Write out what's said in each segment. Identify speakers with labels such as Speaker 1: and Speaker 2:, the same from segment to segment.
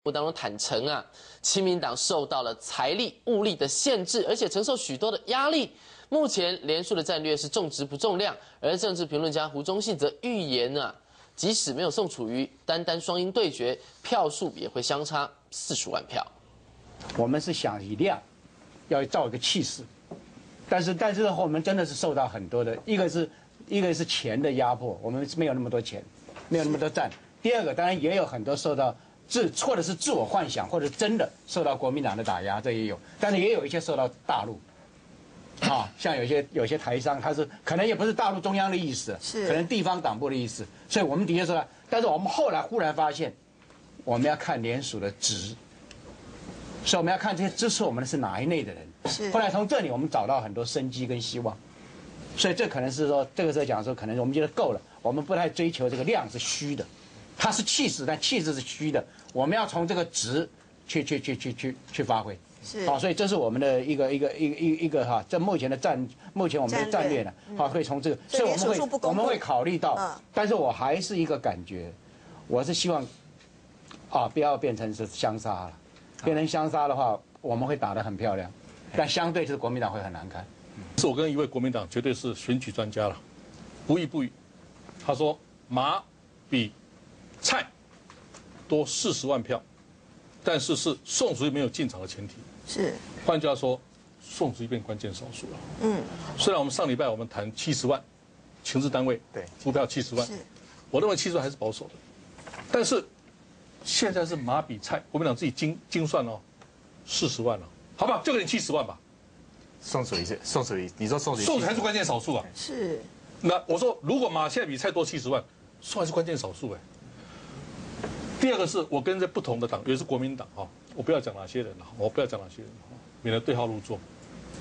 Speaker 1: 当中坦诚啊，亲民党受到了财力、物力的限制，而且承受许多的压力。目前连署的战略是重质不重量，而政治评论家胡忠信则预言啊，即使没有宋楚瑜，单双英对决，票数也会相差40万票。
Speaker 2: 我们是想以量，要造一个气势，但是我们真的是受到很多的，一个是钱的压迫，我们没有那么多钱，没有那么多战。第二个当然也有很多受到或者是自我幻想，或者真的受到国民党的打压，这也有，但是也有一些受到大陆。像有些台商，他是可能也不是大陆中央的意思，可能地方党部的意思，所以我们的确说，但是我们后来忽然发现，我们要看联署的值，所以我们要看这些支持我们的是哪一类的人。后来从这里我们找到很多生机跟希望，所以这可能是说这个时候讲说，可能我们觉得够了，我们不太追求这个量是虚的，它是气势，但气势是虚的，我们要从这个值去发挥。所以这是我们的一个哈，这目前我们的战略呢，会从这个，所以我们会考虑到，但是我还是一个感觉，我是希望，不要变成是相杀了，变成相杀的话，我们会打得很漂亮，但相对就是国民党会很难看。
Speaker 3: 是我跟一位国民党绝对是选举专家了，不语，他说马比蔡多40万票，但是是宋楚瑜没有进场的前提。换句话说，宋楚瑜变关键少数了。虽然我们上礼拜我们谈70万，情治单位付票70万，我认为70万还是保守的，但是现在是马比蔡，国民党自己精算哦，40万了，好吧，就给你70万吧。
Speaker 4: 宋楚瑜，你说宋楚瑜
Speaker 3: 还是关键少数啊？
Speaker 5: 是。
Speaker 3: 那我说，如果马现在比蔡多70万，宋还是关键少数哎。第二个是我跟这不同的党，也是国民党哈，我不要讲哪些人了，免得对号入座。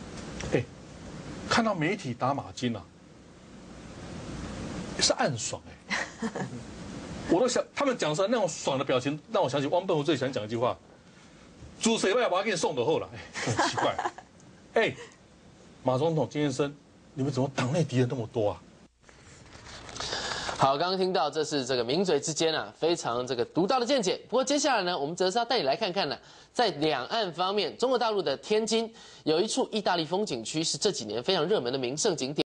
Speaker 3: 看到媒体打马金啊，是暗爽哎，我都想他们讲出来那种爽的表情，让我想起汪笨湖最喜欢讲一句话：煮水吧，把它给你送的后了。很奇怪，马总统、金先生，你们怎么党内敌人那么多啊？
Speaker 1: 好，刚刚听到这是这个名嘴之间啊非常这个独到的见解。不过接下来呢，我们则是要带你来看看呢，在两岸方面，中国大陆的天津有一处意大利风景区是这几年非常热门的名胜景点。